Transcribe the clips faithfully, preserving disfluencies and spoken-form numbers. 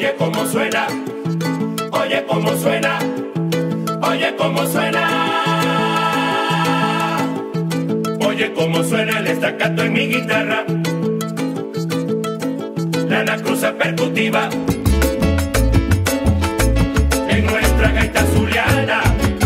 Oye cómo suena, oye cómo suena, oye cómo suena. Oye cómo suena el estacato en mi guitarra, la anacruza percutiva en nuestra gaita zuliana.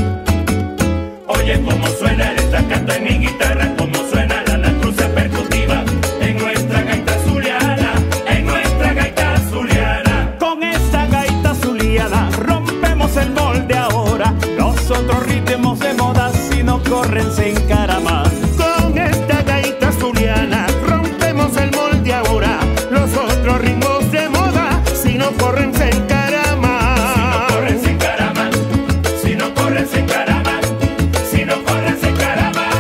Oye cómo suena el estacato en mi guitarra, cómo suena la anacruza percutiva en nuestra gaita zuliana, en nuestra gaita zuliana. Con esta gaita zuliana rompemos el molde ahora, los otros ritmos de moda si no corren se encaraman. Con esta gaita zuliana rompemos el molde ahora, los otros ritmos de moda si no corren se encaraman. Si no corren se encaraman, si no corren se encaraman, si no corren se encaraman.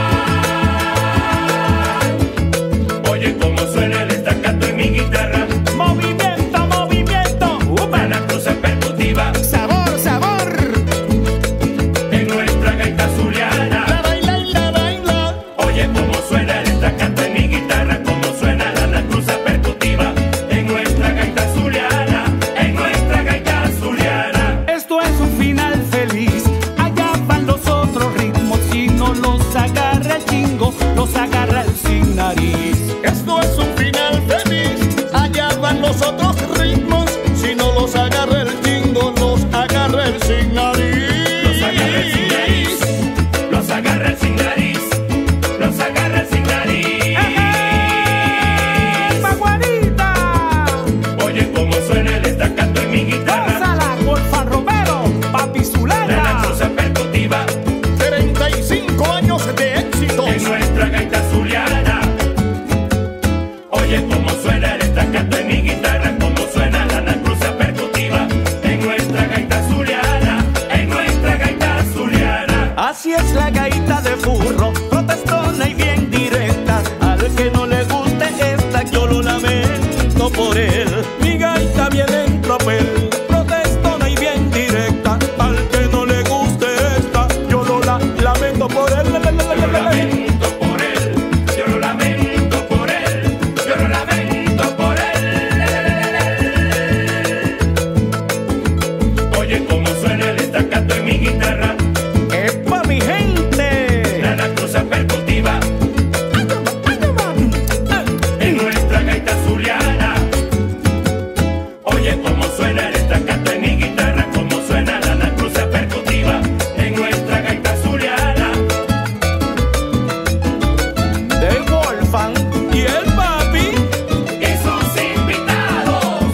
Oye cómo suena el estacato en mi guitarra, Movimiento, movimiento, la anacruza percutiva Sabor, sabor. en nuestra gaita zuliana. La baila y la baila. Oye cómo suena el estacato en mi guitarra, cómo suena la anacruza percutiva en nuestra gaita zuliana, en nuestra gaita zuliana. Esto es un final feliz, allá van los otros ritmos, si no los agarra el chingo, los agarra el sin nariz. Esto es un final feliz, allá van los otros ritmos, si no los agarra el chingo, los agarra el sin nariz. Los agarra el sin nariz, los agarra el sin nariz, los agarra el sin nariz. ¡Paguarita! Oye cómo suena el estacato en mi guitarra, ¡Gózala, Wolfan Romero, Papi la Zulana! anacruza percutiva treinta y cinco años de éxitos. en nuestra gaita zuliana. Oye cómo suena el estacato en mi guitarra, cómo suena la anacruza percutiva en nuestra gaita zuliana, en nuestra gaita zuliana. Así es la gaita de burro, protestona y bien directa. Al que no le guste esta, yo lo lamento por él. Mi gaita viene en tropel, protestona y bien directa. Al que no le guste esta, yo lo la lamento por él. Yo lo lamento por él, yo lo lamento por él, yo lo lamento por él. Oye cómo suena el estacato en mi guitarra, ¡Epa, mi gente! la anacruza percutiva en nuestra gaita zuliana. Oye cómo suena el estacato en mi guitarra, cómo suena la anacruza percutiva en nuestra gaita zuliana. De Wolfan y el Papi. Y sus invitados.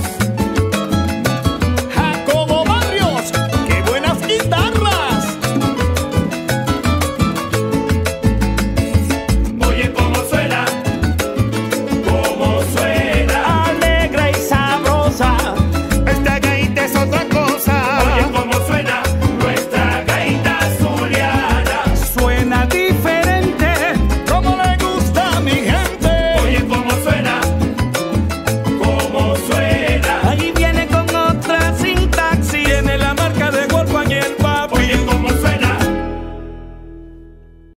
Jacobo Barrios, qué buenas guitarras. Oye cómo suena, cómo suena. Alegre y sabrosa. Esta gaita es otra cosa.